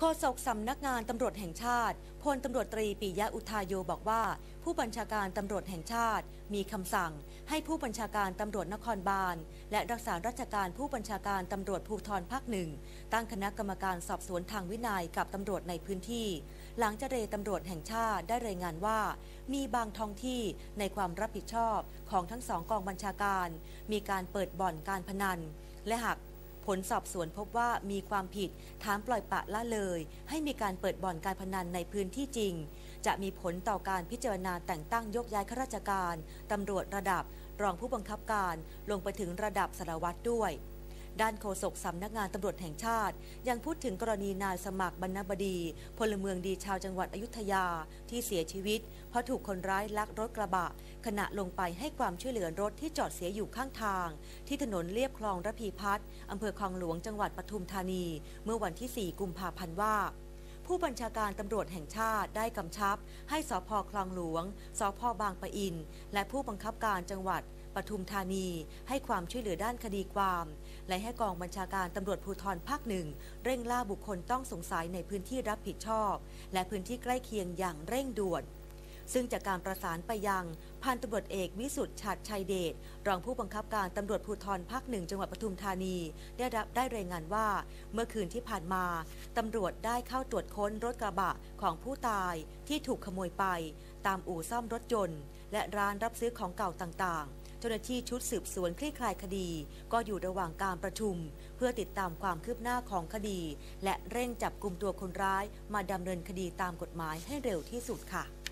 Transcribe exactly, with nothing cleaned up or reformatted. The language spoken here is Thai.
ฆษกสำนักงานตำรวจแห่งชาติพลตำรวจตรีปิยะอุทาโยบอกว่าผู้บัญชาการตำรวจแห่งชาติมีคำสั่งให้ผู้บัญชาการตำรวจนครบาลและรักษาราชการผู้บัญชาการตำรวจภูธรภาคหนึ่งตั้งคณะกรรมการสอบสวนทางวินัยกับตำรวจในพื้นที่หลังเจรตำรวจแห่งชาติได้รายงานว่ามีบางท้องที่ในความรับผิดชอบของทั้งสองกองบัญชาการมีการเปิดบ่อนการพนันและหากผลสอบสวนพบว่ามีความผิดฐานปล่อยปละละเลยให้มีการเปิดบ่อนการพนันในพื้นที่จริงจะมีผลต่อการพิจารณาแต่งตั้งยกย้ายข้าราชการตำรวจระดับรองผู้บังคับการลงไปถึงระดับสารวัตรด้วยด้านโฆษกสำนักงานตำรวจแห่งชาติยังพูดถึงกรณีนายสมัครบรรณบดีพลเมืองดีชาวจังหวัดอยุธยาที่เสียชีวิตเพราะถูกคนร้ายลักรถกระบะขณะลงไปให้ความช่วยเหลือรถที่จอดเสียอยู่ข้างทางที่ถนนเลียบคลองระพีพัฒน์อำเภอคลองหลวงจังหวัดปทุมธานีเมื่อวันที่สี่กุมภาพันธ์ว่าผู้บัญชาการตำรวจแห่งชาติได้กำชับให้สภ.คลองหลวงสภ.บางปะอินและผู้บังคับการจังหวัดปทุมธานีให้ความช่วยเหลือด้านคดีความและให้กองบัญชาการตำรวจภูธรภาคหนึ่งเร่งล่าบุคคลต้องสงสัยในพื้นที่รับผิดชอบและพื้นที่ใกล้เคียงอย่างเร่งด่วนซึ่งจากการประสานไปยังพันตำรวจเอกวิสุทธิ์ฉัตรชัยเดชรองผู้บังคับการตำรวจภูธรภาคหนึ่งจังหวัดปทุมธานีได้รับได้รายงานว่าเมื่อคืนที่ผ่านมาตำรวจได้เข้าตรวจค้นรถกระบะของผู้ตายที่ถูกขโมยไปตามอู่ซ่อมรถยนต์และร้านรับซื้อของเก่าต่างๆเจ้าหน้าที่ชุดสืบสวนคลี่คลายคดีก็อยู่ระหว่างการประชุมเพื่อติดตามความคืบหน้าของคดีและเร่งจับกุมตัวคนร้ายมาดำเนินคดีตามกฎหมายให้เร็วที่สุดค่ะ